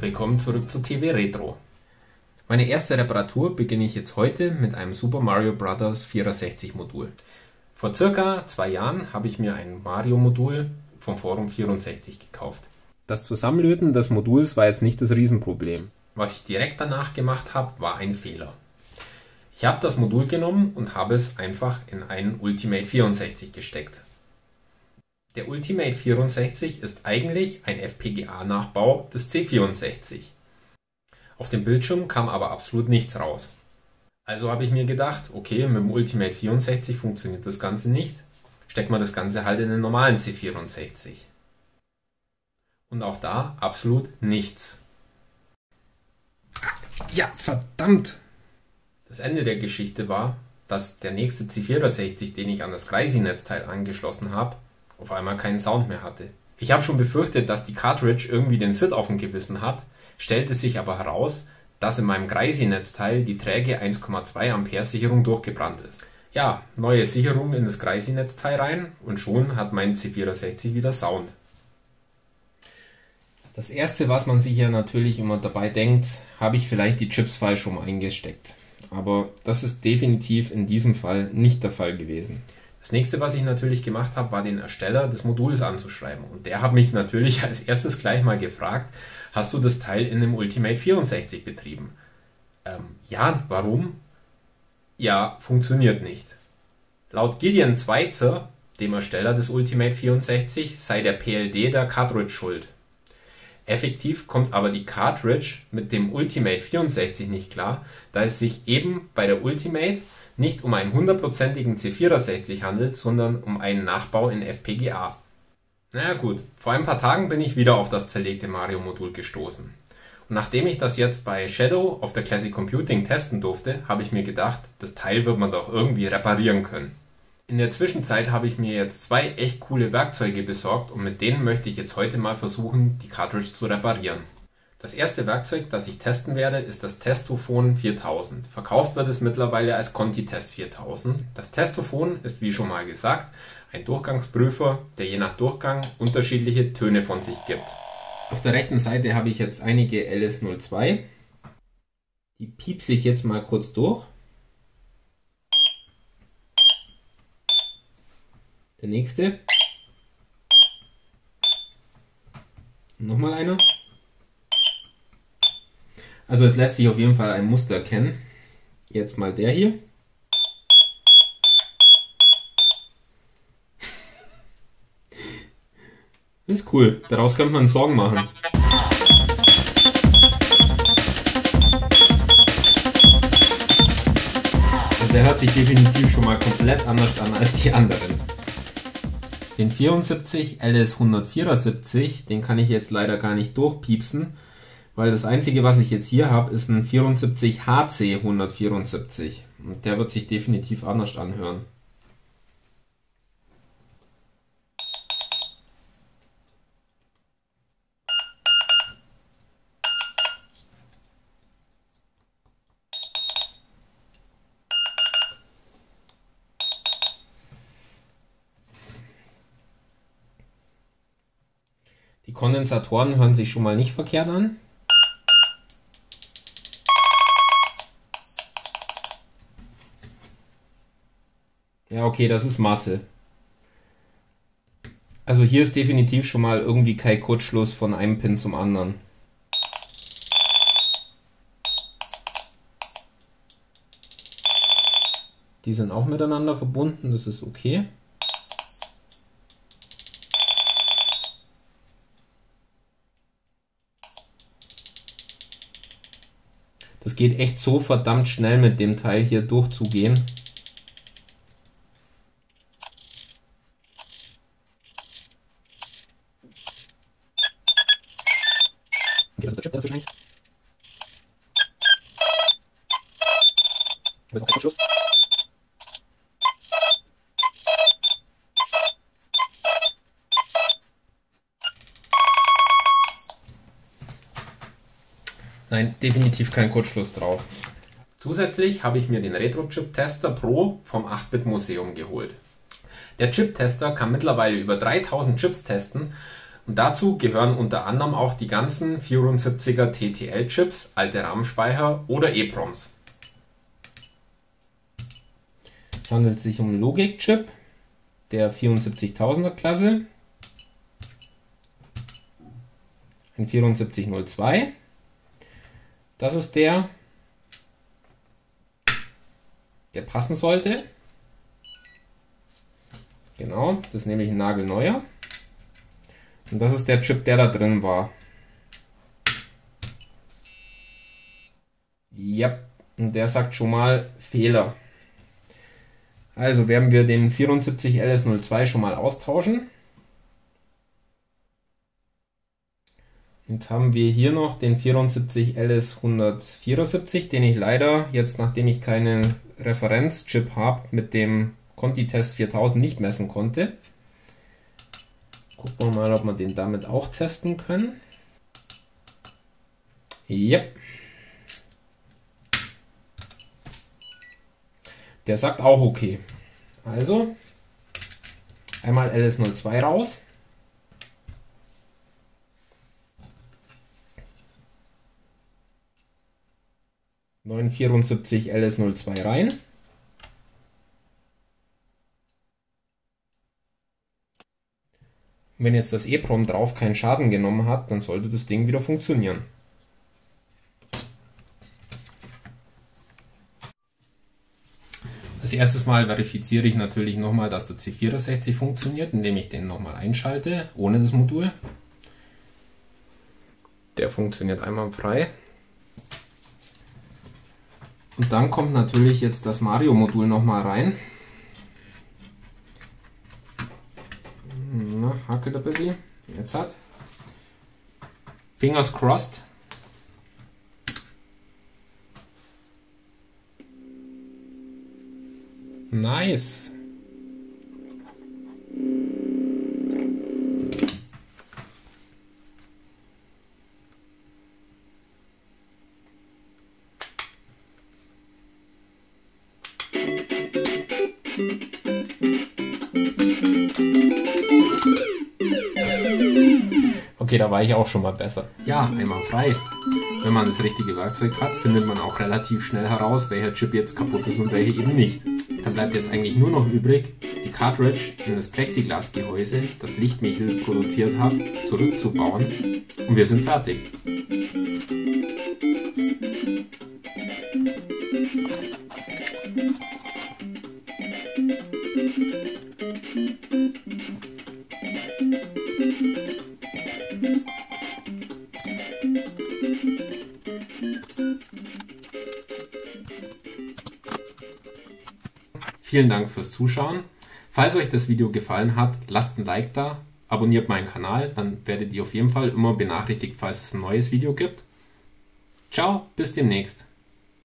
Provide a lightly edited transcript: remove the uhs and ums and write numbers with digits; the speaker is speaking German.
willkommen zurück zu TV Retro. Meine erste Reparatur beginne ich jetzt heute mit einem Super Mario Bros. 64 Modul. Vor circa 2 Jahren habe ich mir ein Mario Modul vom Forum 64 gekauft. Das Zusammenlöten des Moduls war jetzt nicht das Riesenproblem. Was ich direkt danach gemacht habe, war ein Fehler. Ich habe das Modul genommen und habe es einfach in einen Ultimate 64 gesteckt. Der Ultimate 64 ist eigentlich ein FPGA-Nachbau des C64. Auf dem Bildschirm kam aber absolut nichts raus. Also habe ich mir gedacht, okay, mit dem Ultimate 64 funktioniert das Ganze nicht, steckt man das Ganze halt in den normalen C64. Und auch da absolut nichts. Ja, verdammt! Das Ende der Geschichte war, dass der nächste C64, den ich an das Crazy-Netzteil angeschlossen habe, auf einmal keinen Sound mehr hatte. Ich habe schon befürchtet, dass die Cartridge irgendwie den SID auf dem Gewissen hat, stellte sich aber heraus, dass in meinem Crazy-Netzteil die träge 1,2 Ampere Sicherung durchgebrannt ist. Ja, neue Sicherung in das Crazy-Netzteil rein und schon hat mein C64 wieder Sound. Das erste, was man sich ja natürlich immer dabei denkt, habe ich vielleicht die Chips falsch rum eingesteckt. Aber das ist definitiv in diesem Fall nicht der Fall gewesen. Das nächste, was ich natürlich gemacht habe, war den Ersteller des Moduls anzuschreiben. Und der hat mich natürlich als erstes gleich mal gefragt, hast du das Teil in dem Ultimate 64 betrieben? Ja, warum? Ja, funktioniert nicht. Laut Gideon Zweitzer, dem Ersteller des Ultimate 64, sei der PLD der Cartridge schuld. Effektiv kommt aber die Cartridge mit dem Ultimate 64 nicht klar, da es sich eben bei der Ultimate nicht um einen 100%igen C64 handelt, sondern um einen Nachbau in FPGA. Naja gut, vor ein paar Tagen bin ich wieder auf das zerlegte Mario-Modul gestoßen. Und nachdem ich das jetzt bei Shadow auf der Classic Computing testen durfte, habe ich mir gedacht, das Teil wird man doch irgendwie reparieren können. In der Zwischenzeit habe ich mir jetzt 2 echt coole Werkzeuge besorgt und mit denen möchte ich jetzt heute mal versuchen, die Cartridge zu reparieren. Das erste Werkzeug, das ich testen werde, ist das Testophon 4000. Verkauft wird es mittlerweile als Conti-Test 4000. Das Testophon ist, wie schon mal gesagt, ein Durchgangsprüfer, der je nach Durchgang unterschiedliche Töne von sich gibt. Auf der rechten Seite habe ich jetzt einige LS02. Die piepse ich jetzt mal kurz durch. Der nächste. Nochmal einer. Also es lässt sich auf jeden Fall ein Muster erkennen. Jetzt mal der hier. Ist cool. Daraus könnte man einen Song machen. Also der hört sich definitiv schon mal komplett anders an als die anderen. Den 74 LS174, den kann ich jetzt leider gar nicht durchpiepsen, weil das einzige, was ich jetzt hier habe, ist ein 74 HC 174 und der wird sich definitiv anders anhören. Die Kondensatoren hören sich schon mal nicht verkehrt an. Ja, okay, das ist Masse. Also hier ist definitiv schon mal irgendwie kein Kurzschluss von einem Pin zum anderen. Die sind auch miteinander verbunden, das ist okay. Das geht echt so verdammt schnell mit dem Teil hier durchzugehen. Okay, das ist der Chip, der dazwischen hängt. Da ist noch kein Schluss. Nein, definitiv kein Kurzschluss drauf. Zusätzlich habe ich mir den Retro Chip Tester Pro vom 8-Bit Museum geholt. Der Chip Tester kann mittlerweile über 3000 Chips testen Und dazu gehören unter anderem auch die ganzen 74er TTL-Chips, alte RAM-Speicher oder EPROMs. Es handelt sich um einen Logik-Chip der 74.000er Klasse, ein 7402. Das ist der passen sollte. Genau, das ist nämlich ein nagelneuer. Und das ist der Chip, der da drin war. Ja, und der sagt schon mal Fehler. Also werden wir den 74LS02 schon mal austauschen. Und haben wir hier noch den 74LS174, den ich leider jetzt, nachdem ich keinen Referenzchip habe, mit dem Conti-Test 4000 nicht messen konnte. Gucken wir mal, ob wir den damit auch testen können. Yep. Der sagt auch okay. Also einmal LS02 raus. Neuen 74 LS02 rein. Wenn jetzt das EPROM drauf keinen Schaden genommen hat, dann sollte das Ding wieder funktionieren. Als erstes Mal verifiziere ich natürlich nochmal, dass der C64 funktioniert, indem ich den nochmal einschalte, ohne das Modul. Der funktioniert einwandfrei. Und dann kommt natürlich jetzt das Mario-Modul nochmal rein. Na, hackelt ein bisschen. Jetzt hat. Fingers crossed. Nice. Okay, da war ich auch schon mal besser. Ja, einwandfrei. Wenn man das richtige Werkzeug hat, findet man auch relativ schnell heraus, welcher Chip jetzt kaputt ist und welcher eben nicht. Dann bleibt jetzt eigentlich nur noch übrig, die Cartridge in das Plexiglasgehäuse, das Lichtmichel produziert hat, zurückzubauen und wir sind fertig. Vielen Dank fürs Zuschauen. Falls euch das Video gefallen hat, lasst ein Like da, abonniert meinen Kanal, dann werdet ihr auf jeden Fall immer benachrichtigt, falls es ein neues Video gibt. Ciao, bis demnächst.